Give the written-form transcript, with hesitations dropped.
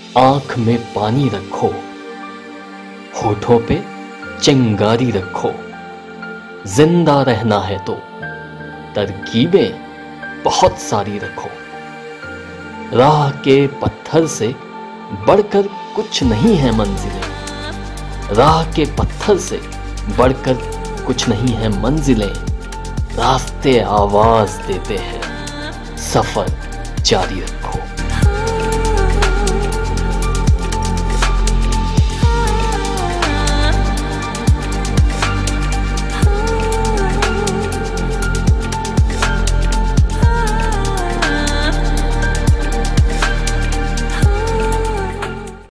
आंख में पानी रखो, होठों पे चिंगारी रखो। जिंदा रहना है तो तरकीबें बहुत सारी रखो। राह के पत्थर से बढ़कर कुछ नहीं है मंजिलें। राह के पत्थर से बढ़कर कुछ नहीं है मंजिलें। रास्ते आवाज देते हैं, सफर जारी रखो।